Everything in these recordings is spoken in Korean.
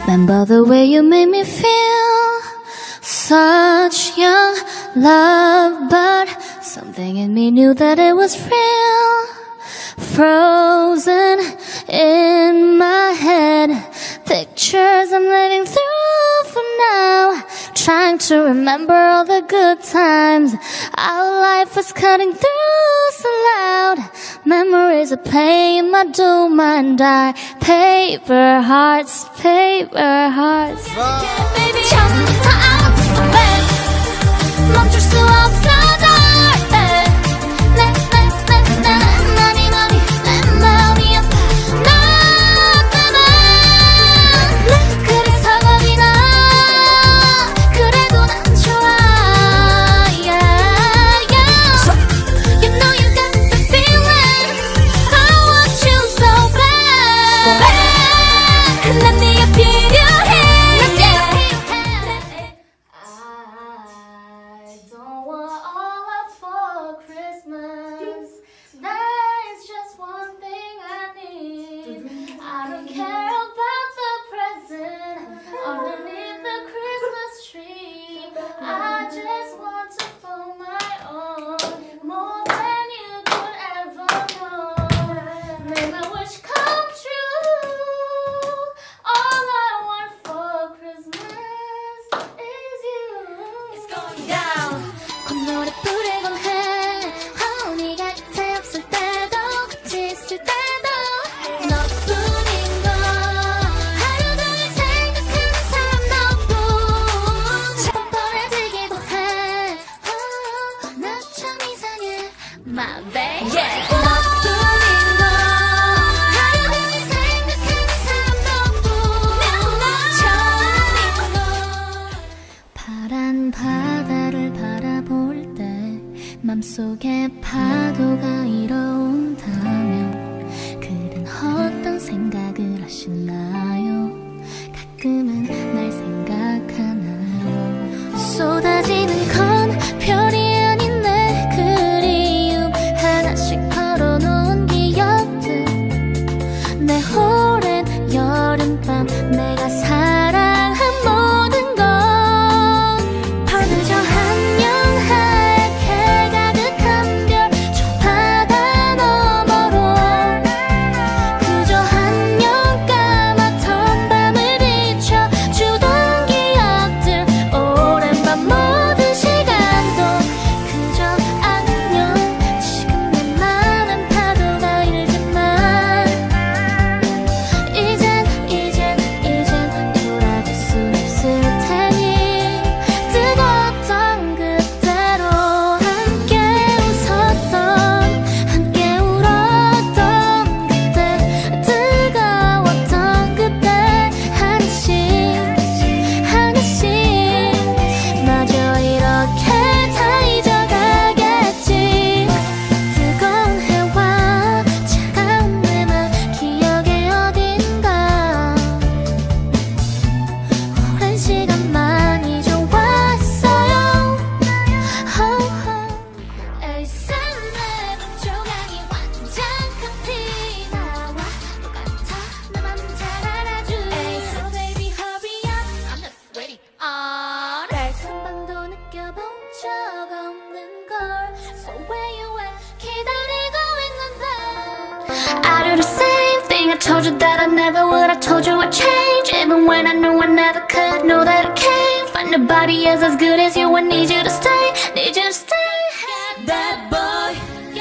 Remember the way you made me feel, such young love, but something in me knew that it was real. Frozen in my head, pictures I'm living through for now, trying to remember all the good times. Our life was cutting through so loud. Memories are playing my doom and die. Paper hearts, paper hearts. Baby, 처음부터 I'm so bad. 멈출 수 없어 절대. 내 마음이 아파. 나 때문에. 그래서 겁이 나. 그래도 난 좋아. Yeah, yeah. You know you got the feeling. I want you so bad. 난 네가 필요해. I don't want all up for Christmas. There's just one thing I need. I don't care about the present underneath the Christmas tree. I just want to fold my own more than you could ever know. Make my wish come true. All I want for Christmas is you. It's going down. 콧노래 부르곤 해. 네가 곁에 없을 때도 같이 있을 때도 너뿐인 걸 하루 종일 생각하는 사람 너뿐. 자꾸 뻔해지기도 해. 나 참 이상해 My baby 너뿐인 걸 하루 종일 생각하는 사람 너뿐. 처음인 걸 파란 바다를 바라볼 때 맘속에 파도가 일어온다면 그댄 어떤 생각을 하시나요? 가끔은 날 생각하나요? 쏟아지는 건 별이 아닌 내 그리움 하나씩 걸어놓은 기억들 내 오랜 여름밤 내가 사랑한 모든 건 밤늦어 한영할 해 가득한 별 저 바다 너머로 그저 안녕 까맣던 밤을 비춰주던 기억들 오랜 밤 모든 시간도 그저 안녕 지금 내 맘엔 파도가 일지만 이젠 돌아갈 순 없을 테니 뜨거웠던 그때로 함께 웃었던 함께 울었던 그때 뜨거웠던 그때 하나씩 마저 이렇게 다 잊어가겠지. 뜨거운 해와 차가운 내 맘 기억의 어딘가 오랜 시간 많이 좋았어요. 에이스는 조각이 완전 잠깐 피나와 똑같아 내 맘 잘 알아줘. So baby hurry up I'm not ready 한 번도 느껴본 적 없는 걸 So where you at 기다리고 있는데 I do the same thing I told you that I never would I told you I'd change even when I knew I never could know that I can't find nobody else as good as you I need you to stay That boy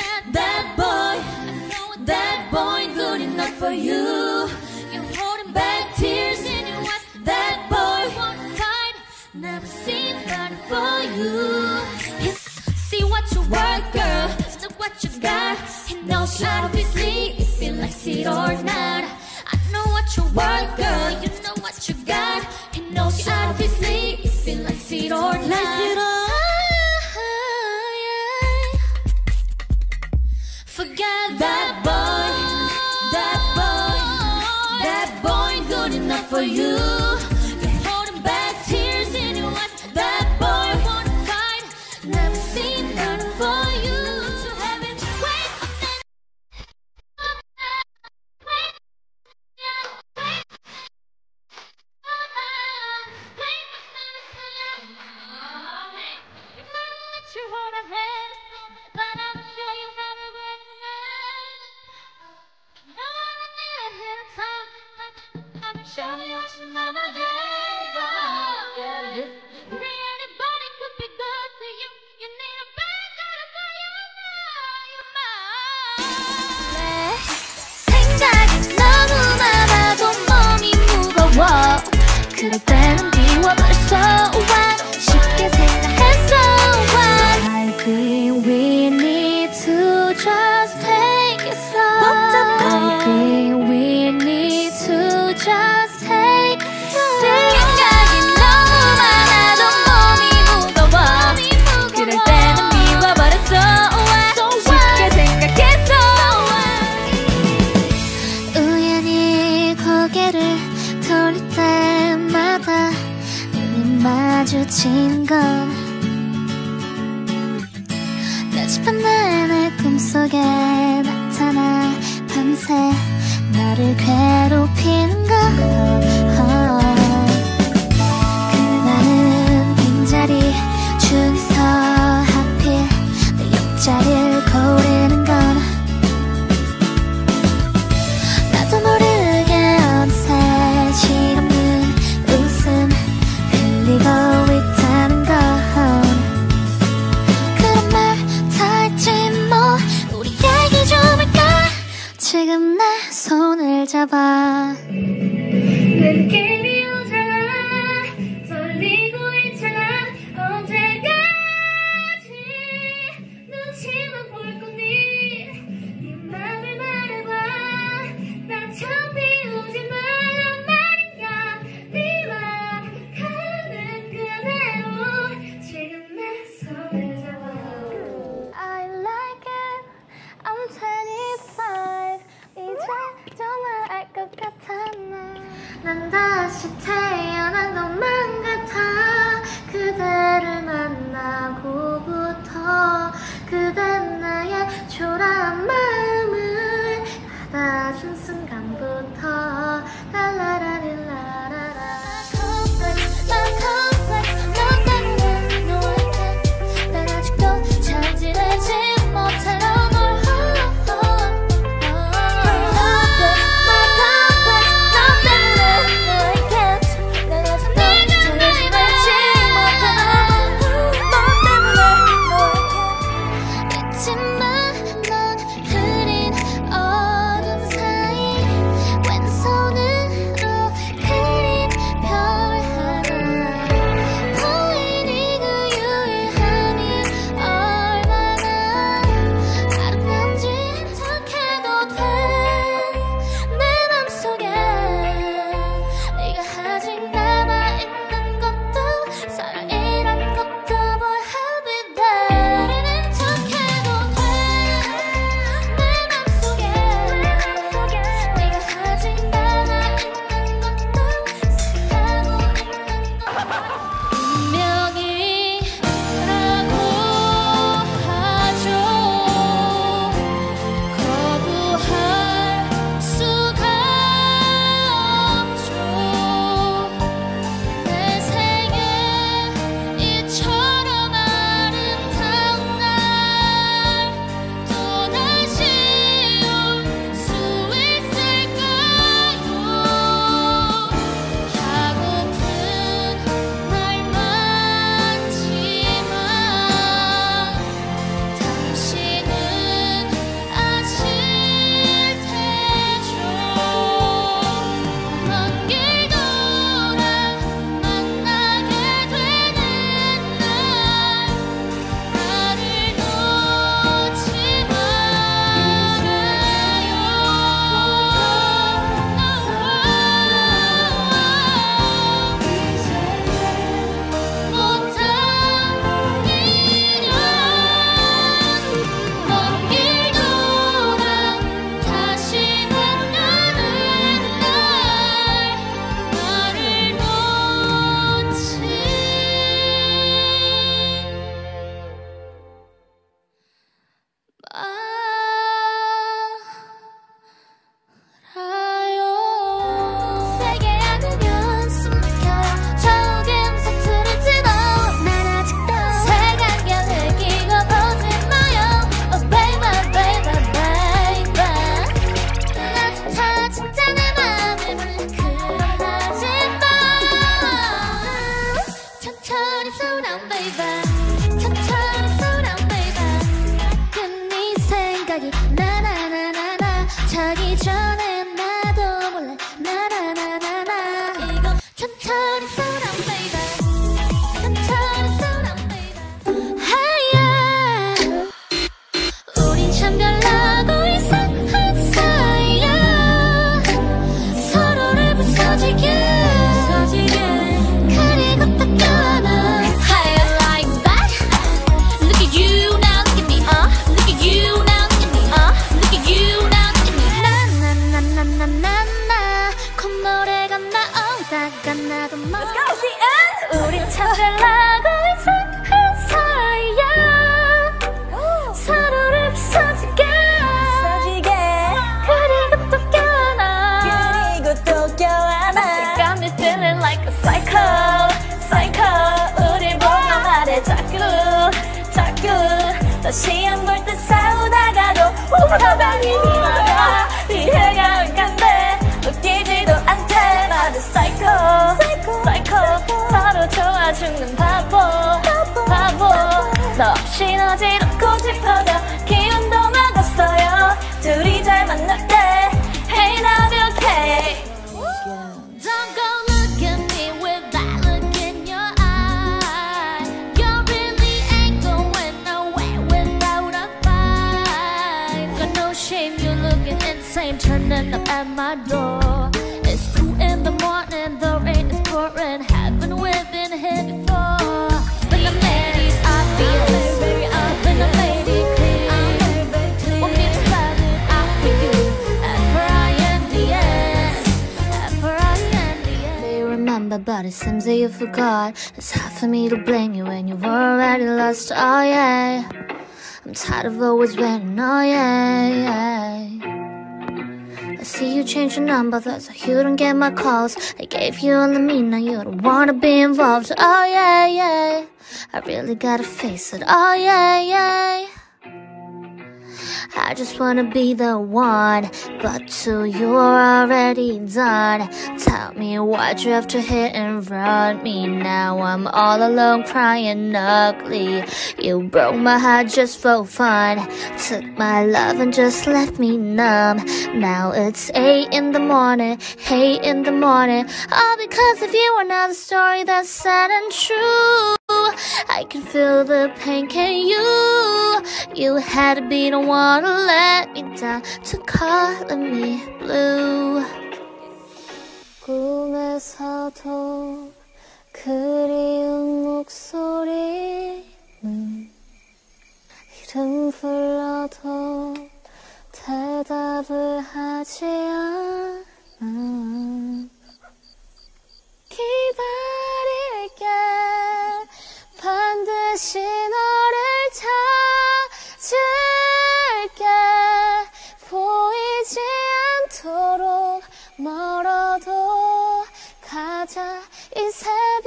good enough for you You're holding back tears in your eyes That boy won't fight Never seen that for you See what you work girl Look what you got He knows how to be sleep If he likes it or not I know what you work girl You know what you got He knows how to be sleep If he likes it or not Forget that boy good enough for you You're holding back tears in your eyes That boy won't fight Never seen that for you To have it wait 생각이 너무 많아도 몸이 무거워. 그럴 때는 비워버려. So what? 쉽게 생각했어. What? I think we need to just take it slow. I think we need to just take it slow. 생각이 너무 많아도 몸이 무거워. 그럴 때는 비워버렸어. What? 쉽게 생각했어. 우연히 고개를 돌릴 때마다 눈이 마주친 건 며칠밤 내내 꿈속에 나타나 밤새 나를 괴롭히는 건 그 많은 빈자리 중에서 하필 내 옆자리를 고르는 건 나도 모르게 어느새 실없는 웃음 흘리고 있다는 건 그런 말 다 했지 뭐 우리 얘기 좀 할까. 지금 내 손을 잡아. 느낌이 오잖아. 떨리고 있잖아. 언제까지 눈치만 볼 거니. 네 맘을 말해봐. 난 처음 비우지 말란 말이야. 네가 가는 그대로 지금 내 손을 잡아. I like it. I'm 25. 이제 정말 알 것 같아. 난 다시 태어난 것만 같아. 그대를 만나고부터 그댄 나의 초라한 마음을 받아준 순간부터 랄라라릴라라라. 난 complex 넌 때문에 너에게 난 아직도 잘 지내지 못하는 걸. 오기 전에 나도 몰래 나나나나나 이거 천천히 slow down baby 천천히 slow down baby Hey yeah 우린 참 별나고 이상한 사이야 서로를 부서지게 그리고 또 껴안아 How you like that? Look at you now look at me Look at you now look at me Look at you now look at me 나나나나나나 콧노래가 나오다가 나도 멈 Let's go CN 우린 참 잘나고 이상한 사이야 서로를 부서지게 그리고 또 껴안아 Got me feeling like a psycho 우릴 보며 말해 자꾸 다시 안 볼 듯 싸우다가도 웃어방이 일어나 이해가 안 간대 웃기지도 않대 나도 psycho 서로 좋아 죽는 바보 너 없이 어지럽고 싶어도 기운도 막았어요 둘이 잘 만날 때 Hey now you okay Don't go look at me with that look in your eye You really ain't going nowhere without a fight Got no shame, you're looking insane Turning up at my door It's 2 in the morning, the rain is pouring Haven't we been here before? When I made it obvious When I made it clear Want me to spell it out for you After I end the end After I end the end Do you remember but it seems that you forgot It's hard for me to blame you when you've already lost Oh yeah I'm tired of always waiting Oh yeah I see you change your number, that's why you don't get my calls I gave you all of me, now you don't wanna be involved Oh yeah I really gotta face it Oh yeah I just wanna be the one But two, you're already done Tell me why'd you have to hit and run me Now I'm all alone crying ugly You broke my heart just for fun Took my love and just left me numb Now it's 8 in the morning All because of you, another story that's sad and true I can feel the pain, can you? You had to be the one to let me down To calling me blue 꿈에서도 그리운 목소리는 이름 불러도 대답을 하지 않아 기다릴게 반드시 너를 찾을게 보이지 않도록 멀어도 가자 이 세상